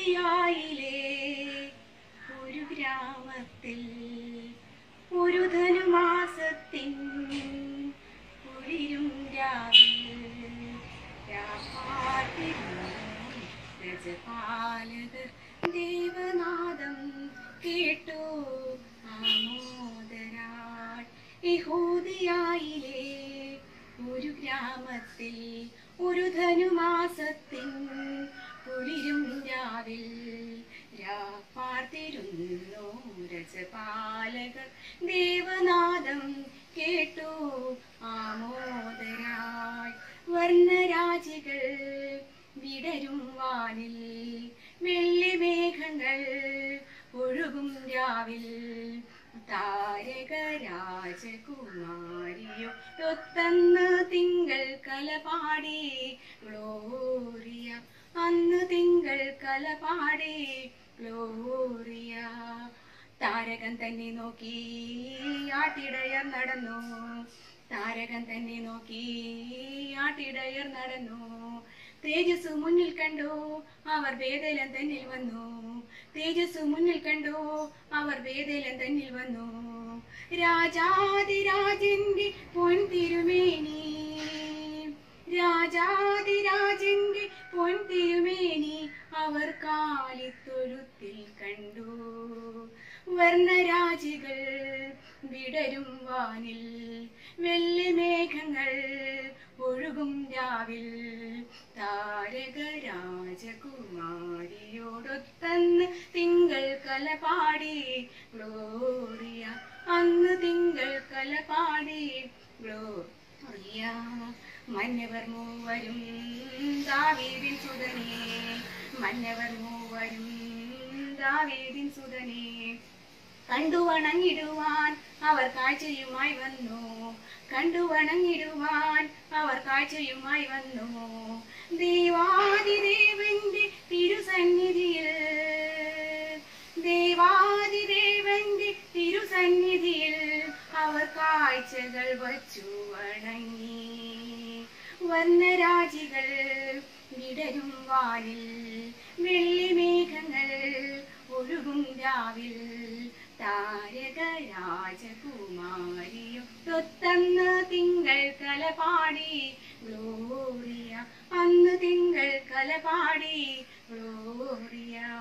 യഹൂദിയായിലെ ഒരു ഗ്രാമത്തിൽ ഒരു ധനുമാസത്തിൻ കുളിരും രാവിൽ രജപാലകർ ദേവനാദം കേട്ടു ആമോദരാൽ. യഹൂദിയായിലെ ഒരു ഗ്രാമത്തിൽ ഒരു ധനുമാസത്തിൻ കുളിരും രാവിൽ പാർത്തിരുന്നു രജപാലകർ ദേവനാദം കേട്ടു ആമോദരായി. വർണ്ണരാജികൾ വിടരും വാനിൽ വെള്ളി മേഘങ്ങൾ ഒഴുകും രാവിൽ താരക രാജകുമാരിയോ ഒത്തന്ന് തിങ്കൾ കലപാടി ഗ്ലോറിയ. അന്ന് തിങ്കൾ കലപാടി ഗ്ലോറിയ. താരകൻ തന്നെ നോക്കി ആട്ടിടയർ നടന്നു. താരകൻ തന്നെ നോക്കി ആട്ടിടയർ നടന്നു. തേജസ് മുന്നിൽ കണ്ടു അവർ ബേഥേലൻ തന്നിൽ വന്നു. തേജസ് മുന്നിൽ കണ്ടു അവർ ബേഥേലൻ തന്നിൽ വന്നു. രാജാതിരാജന്റെ പൊൻതിരുമേനി. രാജാതിരാജന്റെ പൊൻതിരുമേനി അവർ കാലിത്തൊഴുത്തിൽ കണ്ടു. വർണ്ണരാജികൾ വിടരും വാനിൽ വെള്ളി മേഘങ്ങൾ ഒഴുകും രാവിൽ താരക രാജകുമാരിയോടൊത്തന്ന് തിങ്കൾ കലപാടി ഗ്ലോറിയ. അന്ന് തിങ്കൾ കലപാടി ഗ്ലോറിയ. മന്നവർ മൂവരും ദാവീദിൻ സുതനേ. മന്നവർ മൂവരും ദാവീദിൻ സുതനേ. കണ്ടു വണങ്ങിടുവാൻ അവർ കാഴ്ചയുമായി വന്നു. കണ്ടു വണങ്ങിടുവാൻ അവർ കാഴ്ചയുമായി വന്നു. ദേവാദിദേവന്റെ തിരുസന്നിധിയിൽ. ദേവാദിദേവന്റെ തിരുസന്നിധിയിൽ അവർ കാഴ്ചകൾ വച്ചു വണങ്ങി. വർണ്ണരാജികൾ വിടരും വാനിൽ വെള്ളി മേഘങ്ങൾ ഒഴുകും രാവിൽ താരക രാജകുമാരിയോ തൊത്തന്ന് തിങ്കൾ കലപാടി ഗ്ലോറിയ. അന്ന് തിങ്കൾ കലപാടി ഗ്ലോറിയ.